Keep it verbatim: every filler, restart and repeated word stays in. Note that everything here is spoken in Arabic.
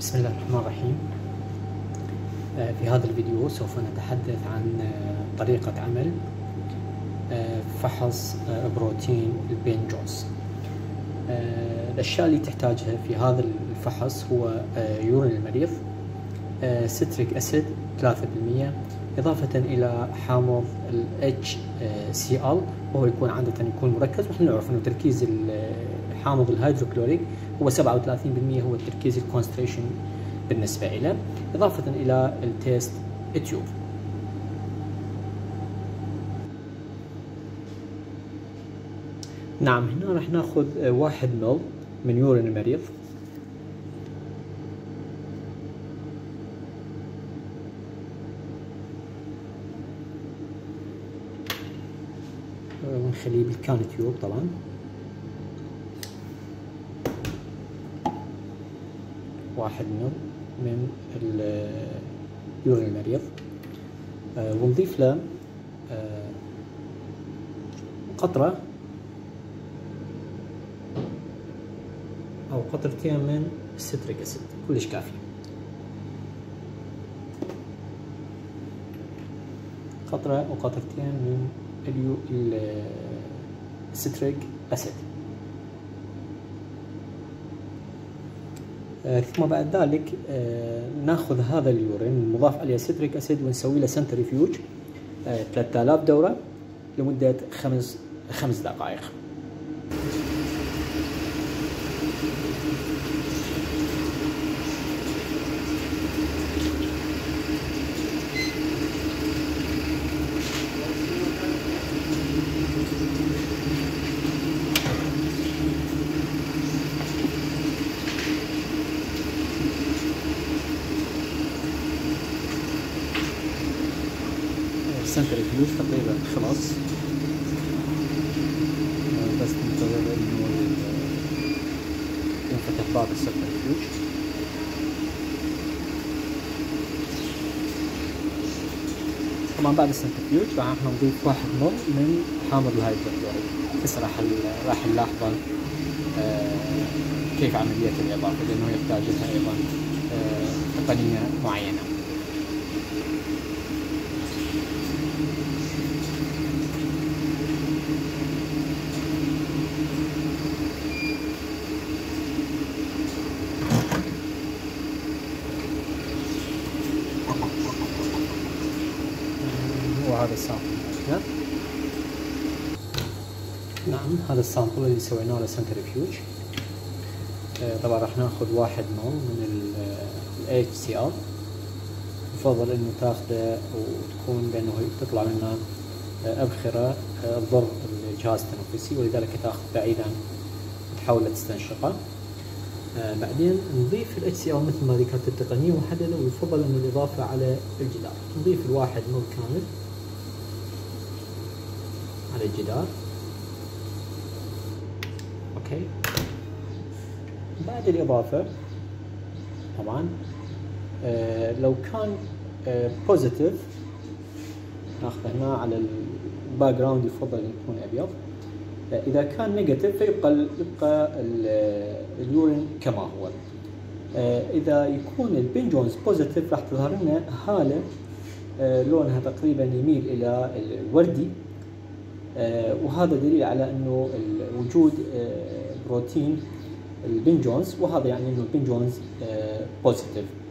بسم الله الرحمن الرحيم. في هذا الفيديو سوف نتحدث عن طريقة عمل فحص بروتين البين جونز. الأشياء اللي تحتاجها في هذا الفحص هو يورين المريض، ستريك أسيد ثلاثة بالمئة، إضافة إلى حامض ال إتش سي إل، وهو يكون عادة يكون مركز، ونحن نعرف أنه تركيز حامض الهيدروكلوريك هو سبعة وثلاثين بالمئة، هو التركيز الكونستريشن بالنسبة إليه، إضافة إلى التيست تيوب. نعم، هنا راح ناخذ واحد مل من يورين المريض، ونخليه بالكان تيوب طبعا. واحد مل من يورين المريض، ونضيف له قطرة أو قطرتين من الستريك أسيد، كلش كافي. قطرة وقطرتين من الستريك أسيد. ثم بعد ذلك ناخذ هذا اليورين المضاف عليه ستريك أسيد ونسوي له سنترفيوج ثلاثة آلاف دورة لمدة خمس خمس دقائق. السنترفيوج تقريبا خلاص، بس ننتظر انه ينفتح باب السنترفيوج. طبعا بعد السنترفيوج راح نضيف واحد مل من حامض الهيدروكلوريك. هسه راح راح نلاحظ كيف عملية الإضافة، لأنه يحتاج لها أيضا تقنية معينة. وهذا السامبل. نعم، هذا السامبل اللي سويناه له سنترفيوج. طبعا راح ناخذ واحد مل من ال إتش سي إل. يفضل انه تاخذه وتكون لانه تطلع منه ابخره تضر الجهاز التنفسي، ولذلك تاخذ بعيدا تحاول تستنشقه. آه بعدين نضيف ال إتش سي إل مثل ما ذكرت التقنية محددة، ويفضل انه الاضافة على الجدار. نضيف الواحد مل كامل على الجدار. اوكي، بعد الاضافة طبعا آه لو كان بوزيتيف آه ناخذه هنا على الباك جراوند، يفضل ان يكون ابيض. إذا كان نيجاتيف فيبقى يبقى اليورين كما هو. إذا يكون البين جونز بوزيتيف راح تظهر لنا هالة لونها تقريبا يميل إلى الوردي، وهذا دليل على إنه وجود بروتين البين جونز، وهذا يعني إنه البين جونز بوزيتيف.